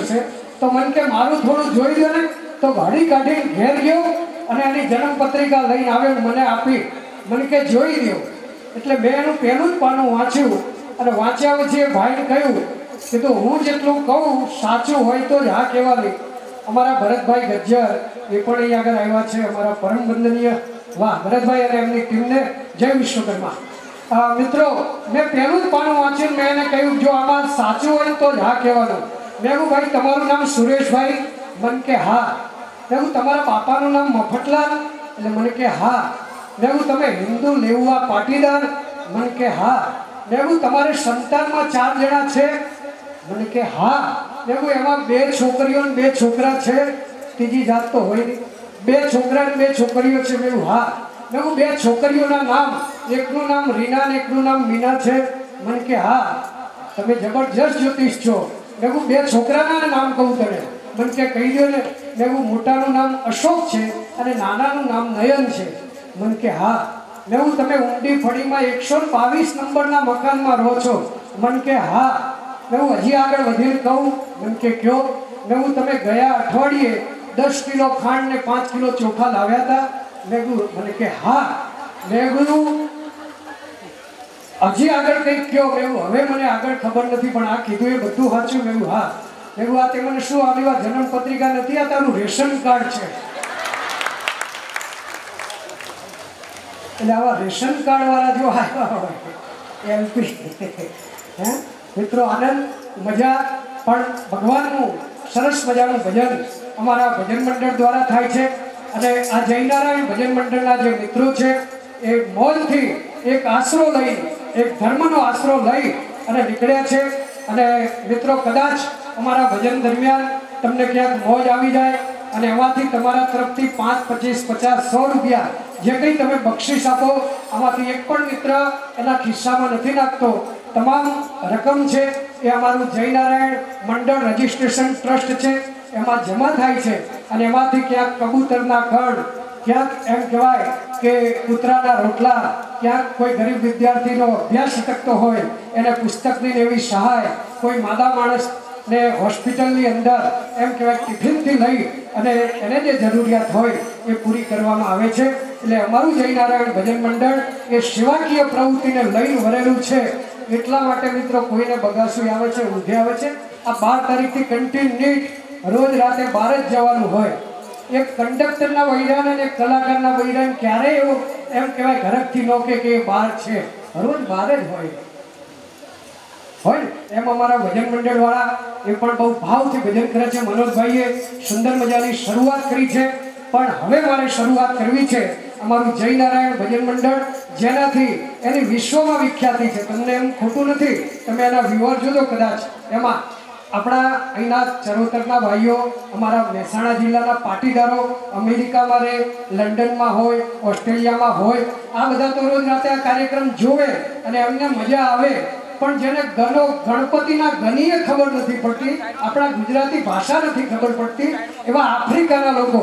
છે તો મને કે મારું થોડું જોઈ દો ને, તો ગાડી કાઢીને ઘેર ગયો અને એની જન્મ પત્રિકા લઈને આવ્યો, મને આપી, મને કે જોઈ દો. એટલે મેં એનું પહેલું જ પાનું વાંચ્યું અને વાંચ્યા પછી એ ભાઈને કહ્યું કે તો હું જેટલું કહું સાચું હોય તો જ હા કહેવાની. અમારા ભરતભાઈ ગજ્જર એ પણ અહીં આગળ આવ્યા છે, અમારા પરમ વંદનીય વાહ ભરતભાઈ અને એમની ટીમને જય વિશ્વકર્મા. મિત્રો મેં પહેલું જ પાનું વાંચ્યું, મેં એને કહ્યું જો આમાં સાચું હોય તો જ હા કહેવાનું. મેં કહ્યું ભાઈ તમારું નામ સુરેશભાઈ? મને કે હા. મેં કહ્યું તમારા બાપાનું નામ મફતલાલ? એટલે મને કે હા. મેં કહ્યું તમે હિન્દુ લેઉવા પાટીદાર? મને કે હા. મેં કહ્યું તમારે સંતાનમાં 4 જણા છે? મને કે હા. મેં કહ્યું એમાં 2 છોકરીઓ અને 2 છોકરા છે? ત્રીજી જાત તો હોય નહીં. 2 છોકરા અને 2 છોકરીઓ છે? મેં કહ્યું હા. મેં કહ્યું 2 છોકરીઓના નામ, એકનું નામ રીના અને એકનું નામ મીના છે? મને કે હા. તમે જબરજસ્ત જ્યોતિષ છો. મેં કહ્યું 2 છોકરાના નામ કહું તને? મને કે કહી દો ને. મેં કહ્યું મોટાનું નામ અશોક છે અને નાનાનું નામ નયન છે? મને કે હા. મેં કહ્યું તમે ઊંડી ફળીમાં 122 નંબરના મકાનમાં રહો છો? મને કે હા. મેં કહ્યું હજી આગળ વધીને કહું? મને કે કયો? મેં કહ્યું તમે ગયા અઠવાડિયે 10 કિલો ખાંડ ને 5 કિલો ચોખા લાવ્યા હતા? મેં કહ્યું મને કે હા. મેં કહ્યું હજી આગળ કંઈક કયો? મેં કહ્યું હવે મને આગળ ખબર નથી પણ આ કીધું એ બધું સાચું? મેં કહ્યું હા. મેં કહ્યું આ તે મને શું આવી વાત જન્મ પત્રિકા નથી, આ તારું રેશન કાર્ડ છે. એટલે આવા રેશન કાર્ડ વાળા જો આવ્યા હોય એલપી હે મિત્રો, આનંદ મજા. પણ ભગવાનનું સરસ મજાનું ભજન અમારા ભજન મંડળ દ્વારા થાય છે અને આ જયનારાયણ ભજન મંડળના જે મિત્રો છે એ મોજથી એક આશરો લઈ, એક ધર્મનો આશરો લઈ અને નીકળ્યા છે. અને મિત્રો કદાચ અમારા ભજન દરમિયાન તમને ક્યાંક મોજ આવી જાય અને એમાંથી તમારા તરફથી 5, 25, 50, 100 રૂપિયા જે કંઈ તમે બક્ષિસ આપો, આમાંથી એક પણ મિત્ર એના ખિસ્સામાં નથી નાખતો. તમામ રકમ છે એ અમારું જયનારાયણ મંડળ રજિસ્ટ્રેશન ટ્રસ્ટ છે એમાં જમા થાય છે અને એમાંથી ક્યાંક કબૂતરના ખડ, ક્યાંક એમ કહેવાય કે કૂતરાના રોટલા, ક્યાંક કોઈ ગરીબ વિદ્યાર્થીનો અભ્યાસ અટકતો હોય એને પુસ્તકની એવી સહાય, કોઈ માદા માણસને હોસ્પિટલની અંદર એમ કહેવાય ટિફિનથી લઈ અને એને જે જરૂરિયાત હોય એ પૂરી કરવામાં આવે છે. એટલે અમારું જયનારાયણ ભજન મંડળ એ સેવાકીય પ્રવૃત્તિને લઈને વરેલું છે. એટલા માટે મિત્રો કોઈને બગાસું આવે છે, ઊંઘે આવે છે. આ 12 તારીખથી કન્ટિન્યુ રોજ રાતે 12 જ જવાનું હોય. એક કંડક્ટરના વૈરાન અને એક કલાકારના વૈરાન ક્યારેય એવું એમ કહેવાય ઘરકથી ન કે એ 12 છે, રોજ 12 જ હોય. એમ અમારા ભજન મંડળ વાળા એ પણ બહુ ભાવથી ભજન કરે છે. મનોજભાઈએ સુંદર મજાની શરૂઆત કરી છે પણ હવે મારે શરૂઆત કરવી છે અમારું જયનારાયણ ભજન મંડળ, જેનાથી એની વિશ્વમાં વિખ્યાતિ છે. તમને એમ ખોટું નથી, તમે એના વ્યુઅર જોજો કદાચ. એમાં આપણા અહીંના ચરોતરના ભાઈઓ, અમારા મહેસાણા જિલ્લાના પાટીદારો અમેરિકામાં રહે, લંડનમાં હોય, ઓસ્ટ્રેલિયામાં હોય, આ બધા તો રોજ રાતે આ કાર્યક્રમ જોવે અને એમને મજા આવે. પણ જેને ગણપતિના ગણીએ ખબર નથી પડતી, આપણા ગુજરાતી ભાષા નથી ખબર પડતી, એવા આફ્રિકાના લોકો,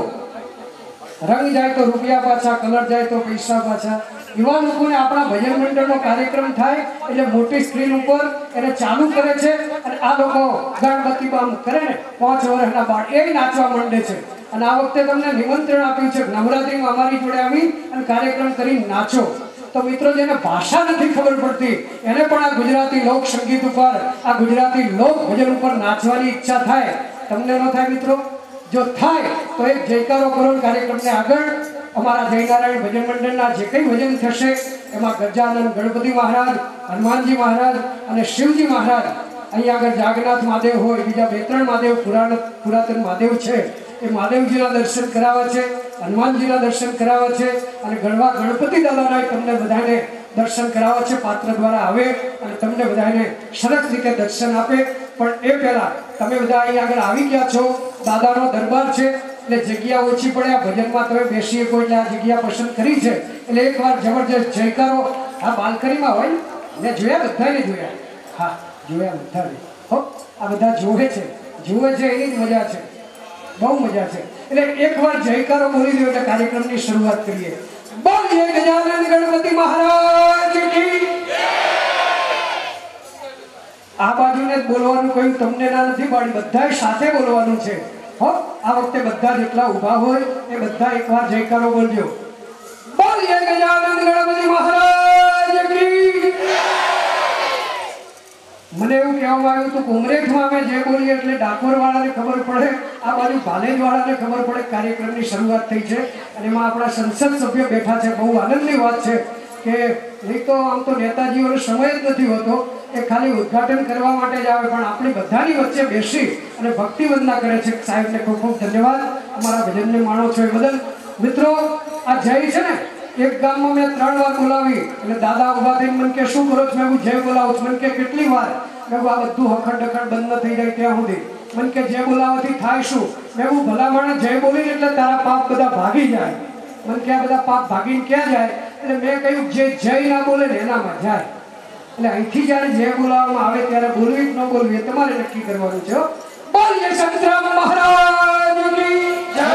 રંગ જાય તો રૂપિયા પાછા, કલર જાય તો પૈસા પાછા, એવા લોકોને આપણા ભજન મંડળનો કાર્યક્રમ થાય એટલે મોટી સ્ક્રીન ઉપર એને ચાલુ કરે છે અને આ લોકો ગણપતિ બામ કરે ને 5 વર્ષના બાળ એ નાચવા માંડે છે. અને આ વખતે તમને નિમંત્રણ આપ્યું છે નવરાત્રિમાં અમારી જોડે આવી અને કાર્યક્રમ કરી નાચો. તો મિત્રો જેને ભાષા નથી ખબર પડતી એને પણ આ ગુજરાતી લોક સંગીત ઉપર, આ ગુજરાતી લોક ભજન ઉપર નાચવાની ઈચ્છા થાય. તમને ન થાય મિત્રો? જો થાય તો એક જયકારો કરો. કાર્યક્રમને આગળ અમારા જયનારાયણ ભજન મંડળના જે કંઈ ભજન થશે એમાં ગજાનંદ ગણપતિ મહારાજ, હનુમાનજી મહારાજ અને શિવજી મહારાજ, અહીંયા આગળ જાગનાથ મહાદેવ હોય, બીજા 2-3 મહાદેવ પુરાતન મહાદેવ છે, એ મહાદેવજીના દર્શન કરાવે છે, હનુમાનજીના દર્શન કરાવે છે અને ગણપતિ દાદાના તમને બધાને દર્શન કરાવે છે. પાત્ર દ્વારા આવે અને તમને બધાને સરસ રીતે દર્શન આપે. પણ એ પહેલા તમે બધા અહીંયા આગળ આવી ગયા છો, દાદાનો દરબાર છે એટલે જગ્યા ઓછી પડે, આ ભજનમાં તમે બેસી શકો એટલે આ જગ્યા પસંદ કરી છે. એટલે એકવાર જબરજસ્ત જયકારો આ બાલ્કનીમાં હોય, મેં જોયા, બધાને જોયા. હા જોયા બધાને. હો આ બધા જોવે છે, જુએ છે, એની જ મજા છે, બહુ મજા છે. એટલે એકવાર જયકારો બોલી દો એટલે કાર્યક્રમની શરૂઆત કરીએ. બોલીએ ગજાનંદ ગણપતિ મહારાજ કી. આ બાજુને જ બોલવાનું કહ્યું, તમને ના નથી પાડી, બધાએ સાથે બોલવાનું છે હો। આ વખતે બધા જેટલા ઊભા હોય એ બધા એકવાર જયકારો બોલજો। બોલીએ ગજાનંદ ગણપતિ મહારાજ કી। મને એવું કહેવામાં આવ્યું હતું ઉમરેઠમાં અમે જે બોલીએ એટલે ડાકોર વાળાને ખબર પડે, આ બાજુ ભાલેજ વાળાને ખબર પડે કાર્યક્રમની શરૂઆત થઈ છે અને એમાં આપણા સંસદ સભ્ય બેઠા છે। બહુ આનંદની વાત છે કે નહીં તો આમ તો નેતાજીઓનો સમય જ નથી હોતો, એ ખાલી ઉદ્ઘાટન કરવા માટે જ આવે, પણ આપણી બધાની વચ્ચે બેસી અને ભક્તિ વંદના કરે છે। સાહેબને ખૂબ ખૂબ ધન્યવાદ, અમારા ભજનને માણો છો એ બદલ। મિત્રો, આ જય છે ને, એક ગામમાં મેં 3 વાર બોલાવી એટલે દાદા ઉભા થઈને મને કે શું કરો છો? મેં જય બોલાવું છું। મને કે કેટલી વાર? મેં આ બધું હખડ ડખડ બંધ ન થઈ જાય ત્યાં સુધી। મને કે જય બોલાવવાથી થાય શું? મેં ભલા માણસ જય બોલીને એટલે તારા પાપ બધા ભાગી જાય। મને કે આ બધા પાપ ભાગીને ક્યાં જાય? એટલે મેં કહ્યું જે જય ના બોલે ને એનામાં જાય। એટલે અહીંથી જ્યારે જય બોલાવવામાં આવે ત્યારે બોલવી કે ન બોલવી એ તમારે નક્કી કરવાનું છે। બોલીએ સંતરામ મહારાજની જય।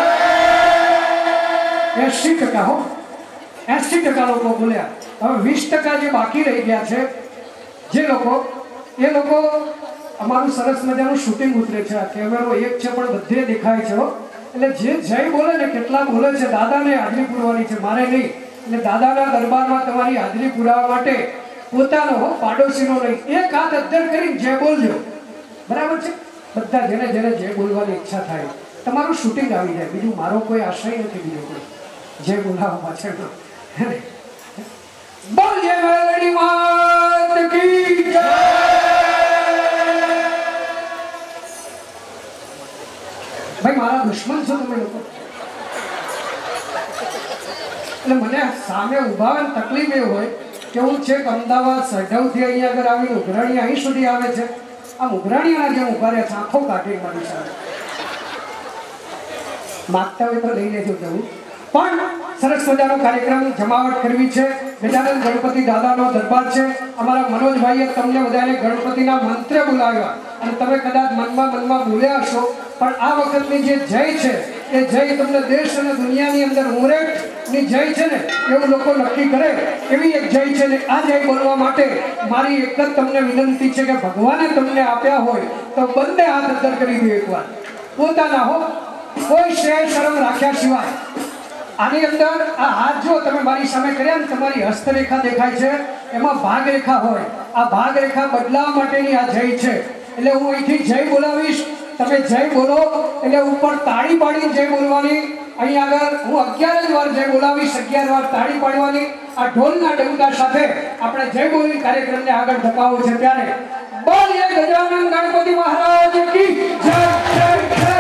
80% હો, 80% લોકો બોલ્યા। હવે 20% જે બાકી રહી ગયા છે જે લોકો, એ લોકો અમારું સરસ મજાનું શૂટિંગ ઉતરે છે। આ કેમેરો એક છે પણ બધે દેખાય છે એટલે જે જય બોલે ને કેટલા બોલે છે દાદાને હાજરી પૂરવાની છે, મારે નહીં। એટલે દાદાના દરબારમાં તમારી હાજરી પુરાવા માટે પોતાનો પાડોશીનો નહીં, એક હાથ અદ્ધર કરીને જય બોલજો, બરાબર છે? બધા જેને જેને જય બોલવાની ઈચ્છા થાય તમારું શૂટિંગ આવી જાય, બીજું મારો કોઈ આશય નથી, બીજો કોઈ જય બોલાવવા પાછળનો। બોલીએ મેલડી માત કી જય। ભાઈ મારા દુશ્મન છો તમે લોકો, એટલે મને સામે ઉભા હોય તકલીફ એ હોય કે હું છેક અમદાવાદ સઢવથી અહીંયા આગળ આવીને ઉઘરાણી અહીં સુધી આવે છે, આ ઉઘરાણીના જેમ ઉભા રહ્યા છે, આંખો કાઢી મારી સામે માગતા હોય તો લઈ લેજો જવું। પણ સરસ મજાનો કાર્યક્રમ જમાવટ કરવી છે। ગજાનંદ ગણપતિ દાદાનો દરબાર છે। અમારા મનોજભાઈએ તમને બધાને ગણપતિના મંત્ર બોલાવ્યા અને તમે કદાચ મનમાં બોલ્યા હશો, પણ આ વખતની જે જય છે એ જય તમને દેશ અને દુનિયાની અંદર ઉમરેઠની જય છે ને એવું લોકો નક્કી કરે એવી એક જય છે ને આ જય બોલવા માટે મારી એક જ તમને વિનંતી છે કે ભગવાને તમને આપ્યા હોય તો બંને હાથ અદ્ધર કરી દો એકવાર, પોતાના હો, કોઈ શરમ રાખ્યા સિવાય। આની અંદર આ હાથ જો તમે મારી સામે કર્યા ને, તમારી હસ્તરેખા દેખાય છે, એમાં ભાગરેખા હોય, આ ભાગરેખા બદલાવા માટેની આ જય છે। એટલે હું અહીંથી જય બોલાવીશ, તમે જય બોલો એટલે ઉપર તાળી પાડીને જય બોલવાની। અહીં આગળ હું 11 વાર જય બોલાવીશ, 11 વાર તાળી પાડવાની। આ ઢોલના ડંકા સાથે આપણે જય બોલી કાર્યક્રમને આગળ ધપાવવો છે। ત્યારે બોલીએ ગજાનંદ ગણપતિ મહારાજ કી જય જય જય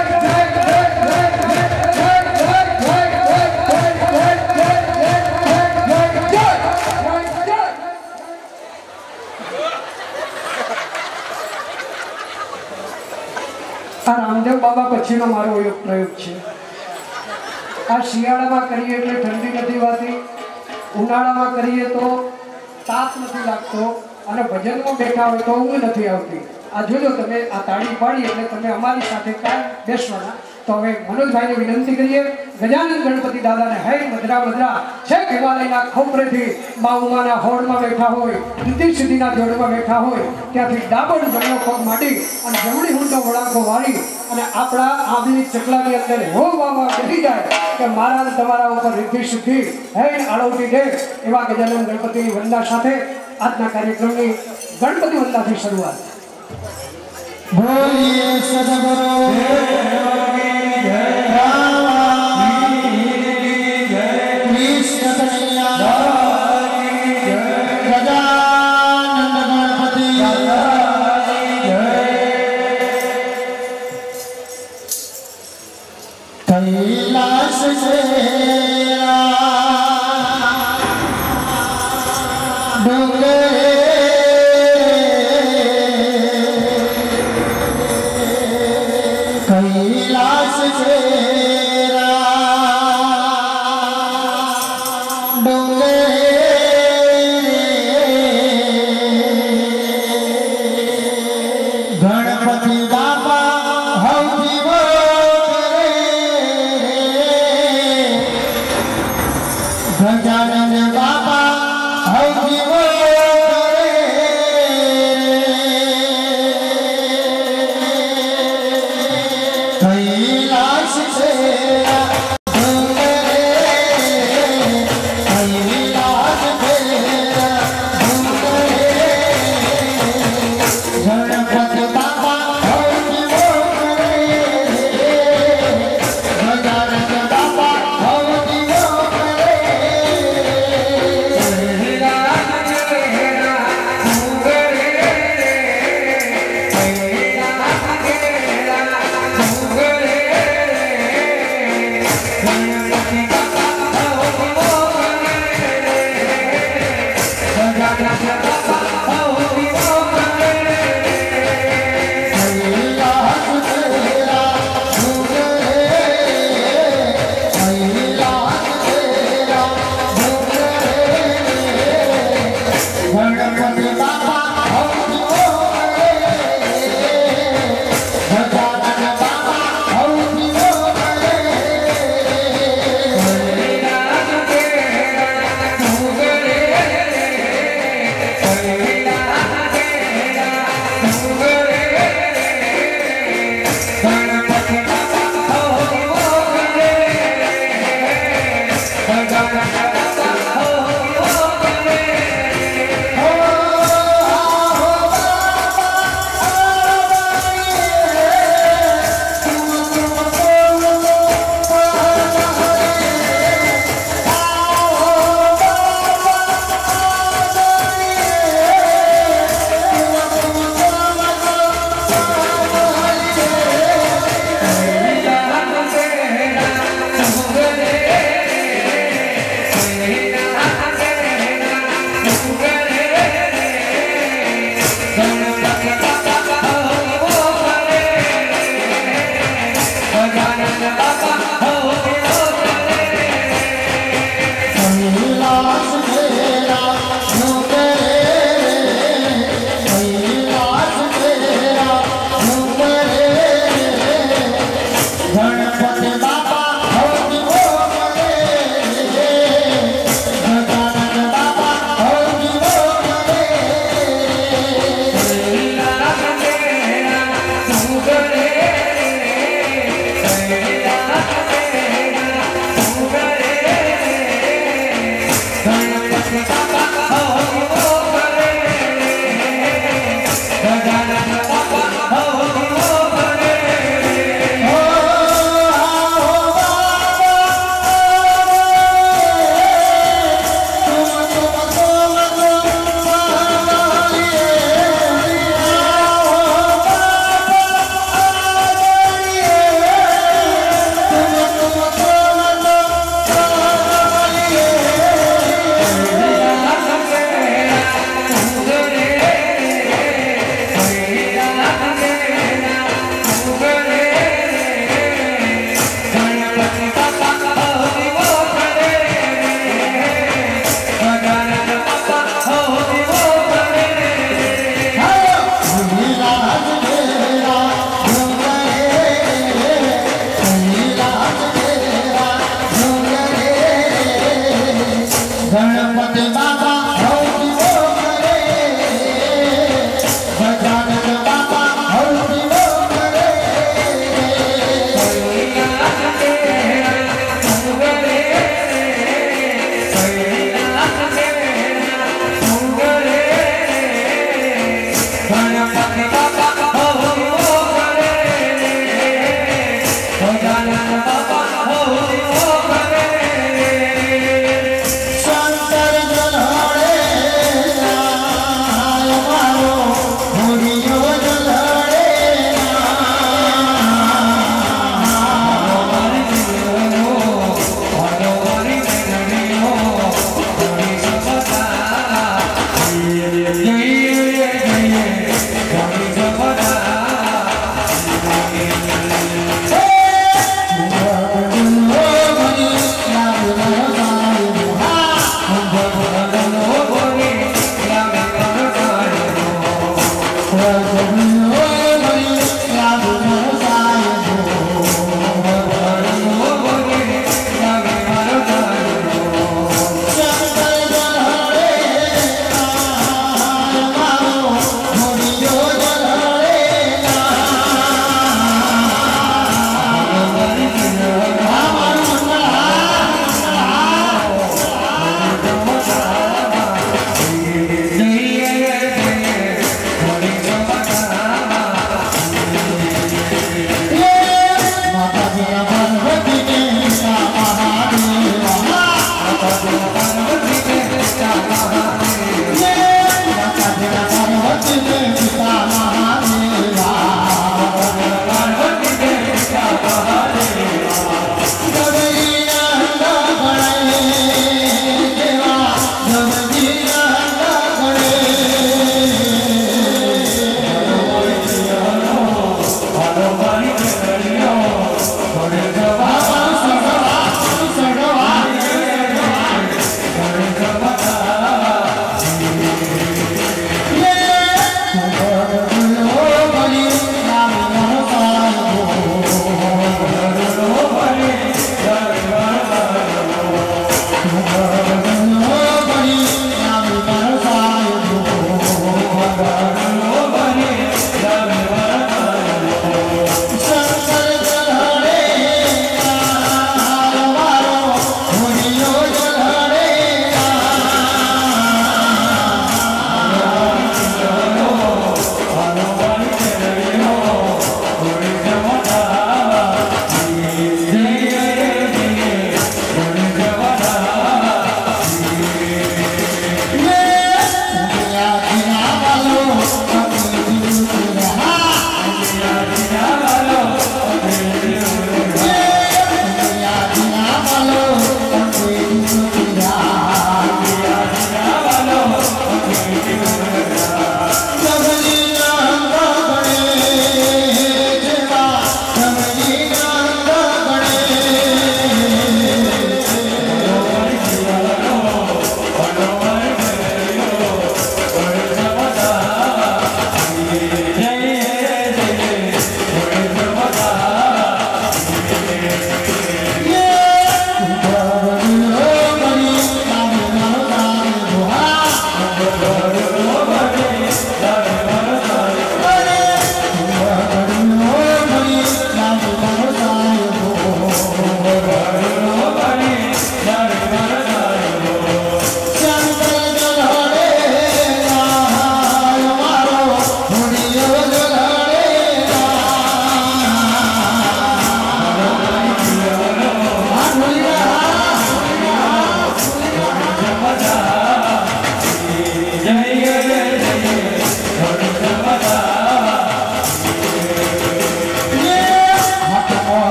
રામદેવ બાબા પછીનો મારો પ્રયોગ છે। આ શિયાળામાં કરીએ એટલે ઠંડી નથી વાતી, ઉનાળામાં કરીએ તો તાપ નથી લાગતો અને ભજનમાં બેઠા હોય તો ઊંઘ નથી આવતી। આ જોજો તમે, આ તાળી પાડી એટલે તમે અમારી સાથે કાંઈ બેસવાના। તો હવે મનોજભાઈને વિનંતી કરીએ, ગજાનંદ ગણપતિ દાદાને હૈ મધરા મધરા છેક હિમાલયના ખોપરેથી મા ઉમાના હોડમાં બેઠા હોય, રિદ્ધિ સિદ્ધિના જોડમાં બેઠા હોય, ત્યાંથી ડાબડ જમણો પગ માંડી અને જમણી ઊંડો વળાંકો વાળી અને આપણા આંબલી ચકલાની અંદર હો વાવા બેસી જાય કે મારા તમારા ઉપર રિદ્ધિ સિદ્ધિ હૈ આળવતી દે। એવા ગજાનંદ ગણપતિની વંદના સાથે આજના કાર્યક્રમની ગણપતિ વંદનાથી શરૂઆત। બોલીએ સદગુરુ कैलाश से डोंगे कैलाश से डोंगे गणपति बाबा हौजी गजानन बाबा हौजी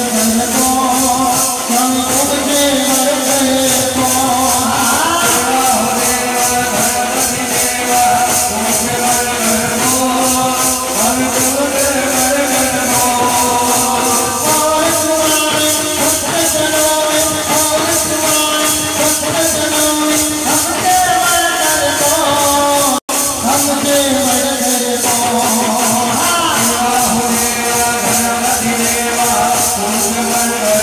Hare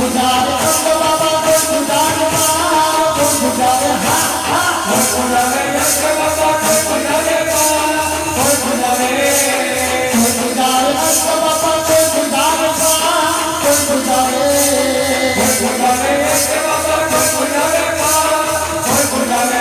गुजारे अंब बाबा कोई गुजारे कोई गुजारे हाँ हाँ कोई गुजारे अंब बाबा कोई गुजारे कोई गुजारे अंब बाबा कोई गुजारे कोई गुजारे अंब बाबा कोई गुजारे कोई गुजारे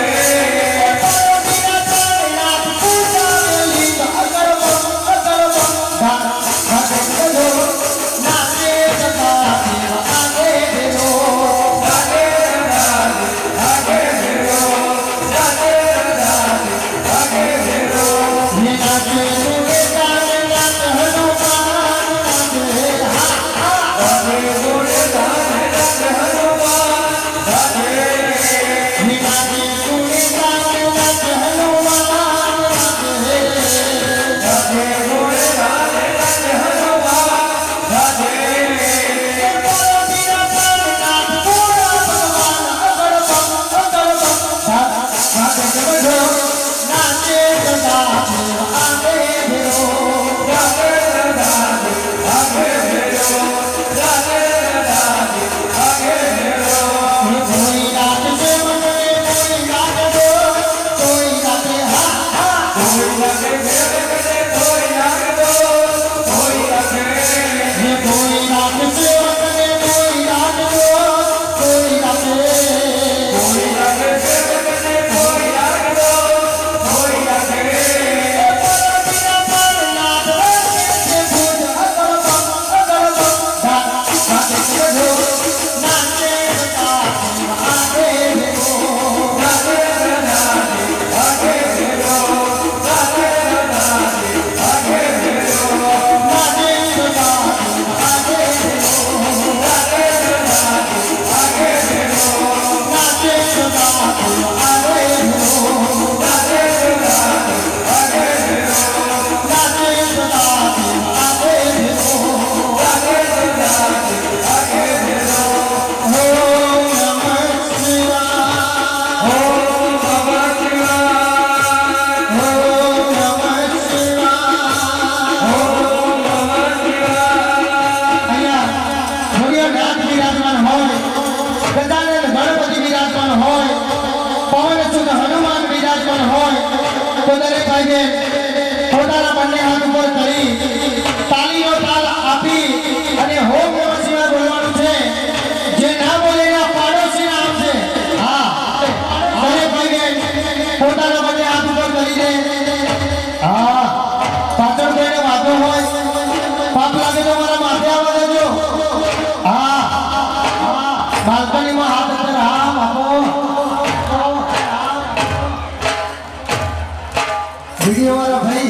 वीडियो वाला भाई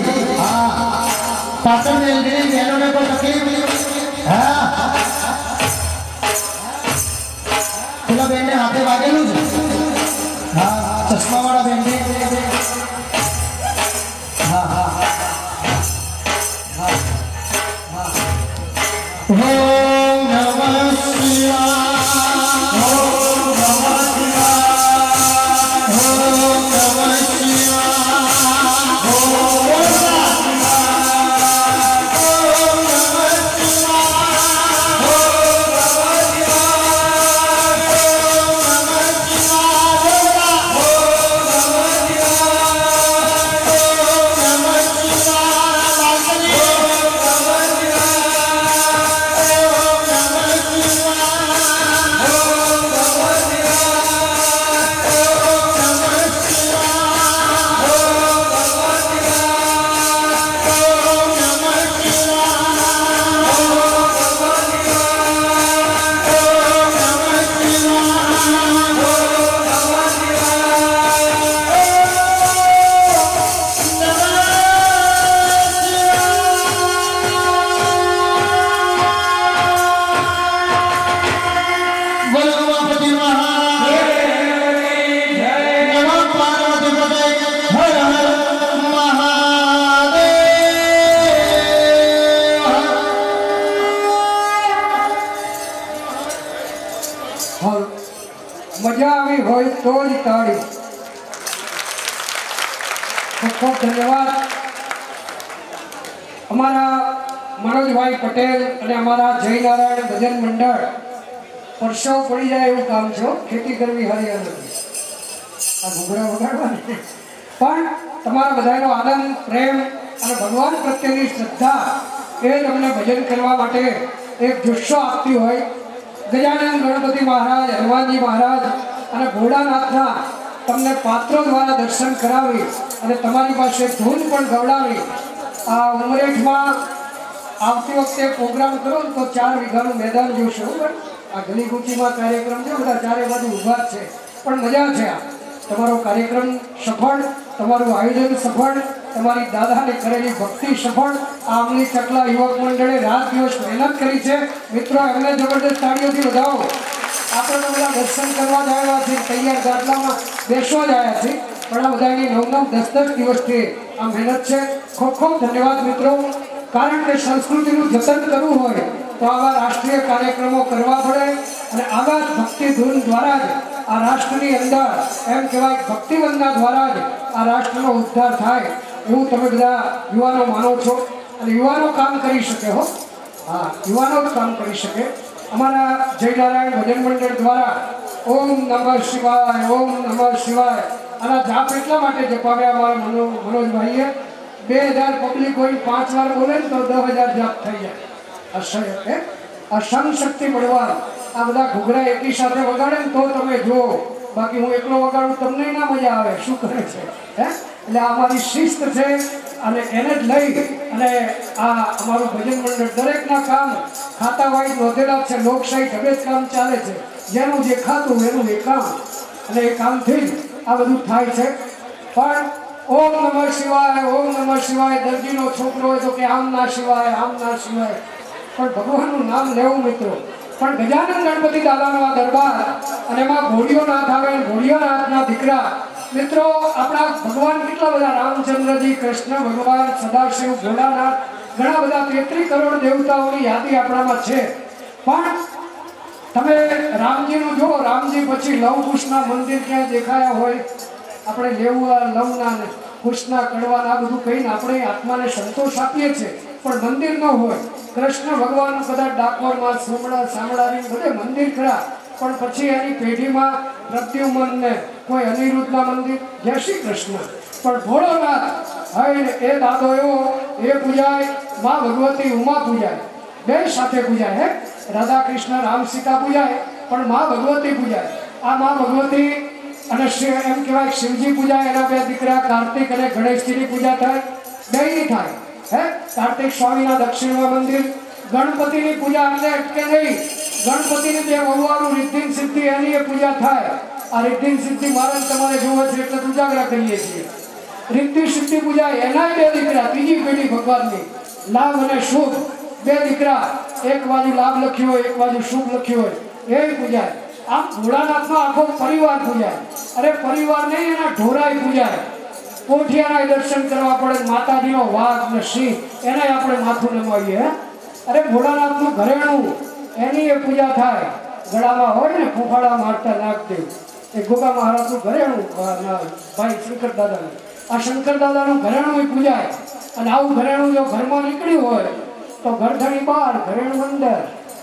हाँ पाचन में एलडीडी बहनों ने कोई तकलीफ हाँ खुला बहन ने हाथे वागे लूँ हाँ चश्मा वाला बहन ने हाँ हाँ हाँ हाँ ओम नमः शिवाय ओम नमः शिवाय ओम नमः शिवाय मजा आई हो तो ही ताड़ी खूब धन्यवाद हमारा मनोज भाई पटेल और हमारा जय नारायण भजन मंडल પરસેવો પડી જાય એવું કામ છે. ખેતી કરવી હારી નથી, આ ઘૂઘરા વગાડવા. પણ તમારા બધાનો આનંદ, પ્રેમ અને ભગવાન પ્રત્યેની શ્રદ્ધા એ તમને ભજન કરવા માટે એક જુસ્સો આપતી હોય. ગજાનંદ ગણપતિ મહારાજ, હનુમાનજી મહારાજ અને ભોળાનાથના તમને પાત્રો દ્વારા દર્શન કરાવી અને તમારી પાસે ધૂન પણ ગવડાવી. આ ઉમરેઠમાં આવતી વખતે પ્રોગ્રામ કરો તો 4 વીઘાનું મેદાન જોશો. આ ગલી કુચીમાં કાર્યક્રમ છે, બધા ચારે બાજુ ઊભા છે, પણ મજા છે. આ તમારો કાર્યક્રમ સફળ, તમારું આયોજન સફળ, તમારી દાદાને કરેલી ભક્તિ સફળ. આમની ચકલા યુવક મંડળે રાત દિવસ મહેનત કરી છે. મિત્રો, એમને જબરદસ્ત તાળીઓથી વધાવો. આપણે બધા દર્શન કરવા જ આવ્યા છીએ, તૈયાર ગાદલામાં બેસવા જ આવ્યા છીએ, પણ આ બધાની 9-9, 10-10 દિવસથી આ મહેનત છે. ખૂબ ખૂબ ધન્યવાદ મિત્રો. કારણ કે સંસ્કૃતિનું જતન કરવું હોય તો આવા રાષ્ટ્રીય કાર્યક્રમો કરવા પડે અને આવા જ ભક્તિ ધૂન દ્વારા જ આ રાષ્ટ્રની અંદર એમ કહેવાય ભક્તિવંદના દ્વારા જ આ રાષ્ટ્રનો ઉદ્ધાર થાય એવું તમે બધા યુવાનો માનો છો. અને યુવાનો કામ કરી શકે. હો હા, યુવાનો જ કામ કરી શકે. અમારા જયનારાયણ ભજન મંડળ દ્વારા ઓમ નમઃ શિવાય, ઓમ નમઃ શિવાય આના જાપ એટલા માટે જપાવ્યા અમારા મનોજભાઈએ. 2000 પબ્લિક હોય 5 વાર બોલે ને તો 10,000 જાપ થઈ જાય. આ શક્તિ મળવા આ બધા ઘૂઘરા એકી સાથે વગાડે ને તો તમે જુઓ. બાકી હું એકલો વગાડું તમને ના મજા આવે. શું કરે છે એટલે અમારી શિસ્ત છે અને એને જ લઈ અને આ અમારું ભજન મંડળ દરેકના કામ ખાતા વાઇઝ નોંધેલા છે. લોકશાહી ઢબે જ કામ ચાલે છે. જેનું જે ખાતું એનું એ કામ, અને એ કામથી જ આ બધું થાય છે. પણ ઓમ નમઃ શિવાય, ઓમ નમઃ શિવાય. દર્દીનો છોકરો હોય તો કે આમ ના શિવાય, આમ ના શિવાય. પણ ભગવાનનું નામ લેવું મિત્રો. પણ ગજાનંદ ગણપતિ દાદાનો આ દરબાર અને એમાં ઘોડીઓનાથ આવે, ઘોડીઓનાથના દીકરા મિત્રો આપણા ભગવાન કેટલા બધા, રામચંદ્રજી, કૃષ્ણ ભગવાન, સદાશિવ, ભોળાનાથ, ઘણા બધા 33 કરોડ દેવતાઓની યાદી આપણામાં છે. પણ તમે રામજીનું જુઓ, રામજી પછી લવ કુશના મંદિર ક્યાં દેખાયા હોય? આપણે લેવા લવના ને કુશના કડવાના બધું કહીને આપણે આત્માને સંતોષ આપીએ છીએ, પણ મંદિર ન હોય. કૃષ્ણ ભગવાન કદાચ ડાકોરમાં સામળાની બધે મંદિર ખરા, પણ પછી એની પેઢીમાં પ્રદ્યુમન ને કોઈ અનિરુદ્ધના મંદિર, જય શ્રી કૃષ્ણ. પણ ભોળોનાથ હવે એ દાદો એવો એ પૂજાય, મા ભગવતી ઉમા પૂજાય, બે સાથે પૂજાય. રાધા કૃષ્ણ રામ સીતા પૂજાય, પણ મા ભગવતી પૂજાય. આ મા ભગવતી અને એમ કહેવાય શિવજી પૂજાય. એના 2 દીકરા કાર્તિક અને ગણેશજીની પૂજા થાય, બેયની થાય. કાર્તિક સ્વામીના દક્ષિણમાં મંદિર. ગણપતિની પૂજા એટલે અટકે નહીં. ગણપતિની 2 વહુવાનું રિદ્ધિ સિદ્ધિ એની એ પૂજા થાય. આ રિદ્ધિ સિદ્ધિ મહારાજ તમારે જોવે છે એટલે ઉજાગરા કરીએ છીએ. રિદ્ધિ સિદ્ધિ પૂજા એના 2 દીકરા, ત્રીજી પેઢી ભગવાનની, લાભ અને શુભ 2 દીકરા. એક બાજુ લાભ લખ્યો હોય, એક બાજુ શુભ લખ્યો હોય, એ પૂજાય. આમ ભોળાનાથનો આખો પરિવાર પૂજાય. અરે પરિવાર નહીં, એના ઢોરાય પૂજાય. પોઠિયાના દર્શન કરવા પડે. માતાજીનો વાઘ ને સિંહ એને આપણે માથું નમાવીએ. અરે ભોળાનાથનું ઘરેણું એની એ પૂજા થાય. ગળામાં હોય ને ફૂફાડા મારતા નાગદેવ, એ ગોગા મહારાજનું ઘરેણું, ભાઈ શંકર દાદાનું. આ શંકર દાદાનું ઘરેણું એ પૂજાય. અને આવું ઘરેણું જો ઘરમાં નીકળ્યું હોય તો ઘરધણી બહાર, ઘરેણું અંદર.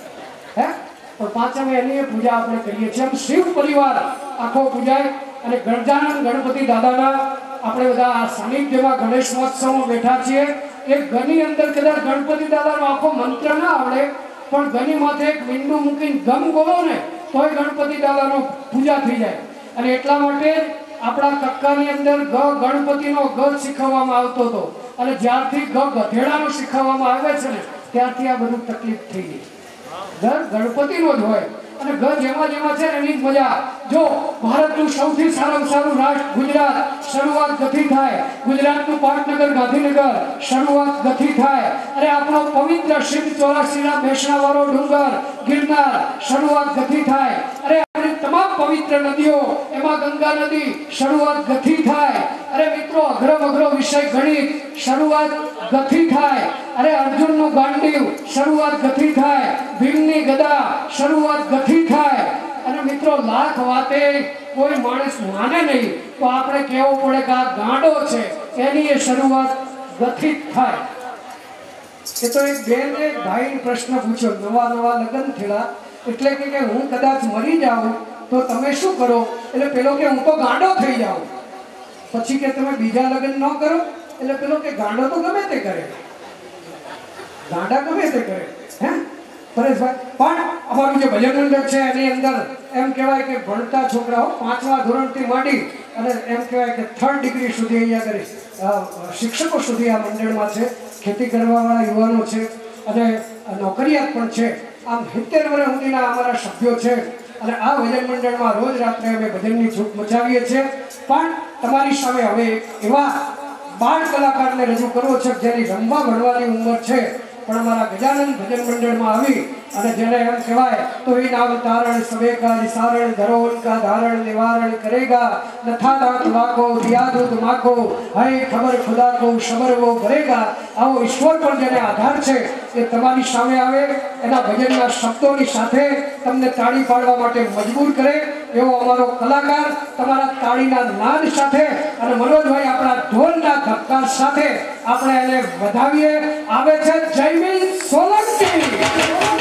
પણ પાંચમે એની પૂજા આપણે કરીએ છીએ. એમ શિવ પરિવાર આખો પૂજાય. અને ગજાનંદ ગણપતિ દાદાના આપણે બધા આ સાનિધ્યમાં ગણેશ મહોત્સવમાં બેઠા છીએ. એક ઘરની અંદર કદાચ ગણપતિ દાદાનો આખો મંત્ર ના આવડે, પણ ઘરની માથે એક મીંડું મૂકીને ગમ બોલો ને તોય ગણપતિ દાદાનો પૂજા થઈ જાય. અને એટલા માટે આપણા કક્કાની અંદર ગણપતિનો ગ શીખવવામાં આવતો હતો. અને જ્યારથી ગધેડાનું શીખવવામાં આવે છે ને ત્યારથી આ બધું તકલીફ થઈ ગઈ. ગણપતિનો જ હોય અને જેમાં જેમાં છે એની જ મજા. જો ભારતનું સૌથી સારામાં સારું રાષ્ટ્ર ગુજરાત, શરૂઆત ગથી થાય. ગુજરાતનું પાટનગર ગાંધીનગર, શરૂઆત ગથી થાય. અરે આપણો પવિત્ર સિદ્ધ 84ના બેસણાવાળો ડુંગર ગિરનાર, શરૂઆત ગથી થાય. અરે આપણી તમામ પવિત્ર નદીઓ, એમાં ગંગા નદી, શરૂઆત ગથી થાય. અરે મિત્રો, અઘરો વિષય ગણિત, શરૂઆત ગથી થાય. અરે અર્જુનનું ગાંડીવ, શરૂઆત ગથી થાય. ભીમની ગદા, શરૂઆત ગથી થાય. અને મિત્રો, લાખ વાતે કોઈ માણસ માને નહીં તો આપણે કહેવું પડે કે આ ગાંડો છે, એની એ શરૂઆત ગથી થાય. એ તો એક બેને ભાઈ પ્રશ્ન પૂછ્યો. નવા લગ્ન થયેલા એટલે કે હું કદાચ મરી જાઉં તો તમે શું કરો? એટલે પેલો કે હું તો ગાંડો થઈ જાઉં. પછી કે તમે બીજા લગ્ન ન કરો? એટલે પેલો કે ગાંડો તો ગમે તે કરે, ગાંડા ગમે તે કરે. હે પરેશભાઈ, પણ અમારું જે ભજન મંડળ છે એની અંદર એમ કહેવાય કે ભણતા છોકરાઓ 5મા ધોરણથી માંડી અને એમ કહેવાય કે 3rd ડિગ્રી સુધી અહીંયા કરી શિક્ષકો સુધી આ મંડળમાં છે. ખેતી કરવાવાળા યુવાનો છે અને નોકરિયાત પણ છે. આમ 70 વર્ષ સુધીના અમારા સભ્યો છે અને આ ભજન મંડળમાં રોજ રાત્રે અમે ભજનની છૂટ મચાવીએ છીએ. પણ તમારી સામે હવે એવા બાળ કલાકારને રજૂ કરવો છે જેની રમવા ભણવાની ઉંમર છે પણ અમારા ગજાનંદ ભજન મંડળમાં આવી અને જેને એમ કહેવાય તો એ નામ તારણ સવેકા સારણ ધરોન કા ધારણ નિવારણ કરેગા નથા દાંત વાકો દિયા દૂધ માકો હે ખબર ખુદા કો શબર વો કરેગા. આવો ઈશ્વર પર જેને આધાર છે એ તમારી સામે આવે, એના ભજનના શબ્દોની સાથે તમને તાળી પાડવા માટે મજબૂર કરે એવો અમારો કલાકાર તમારા તાળીના નાદ સાથે અને મનોજભાઈ આપણા ઢોલના ધબકાર સાથે આપણે એને વધાવીએ. આવે છે જયમીન સોલંકી.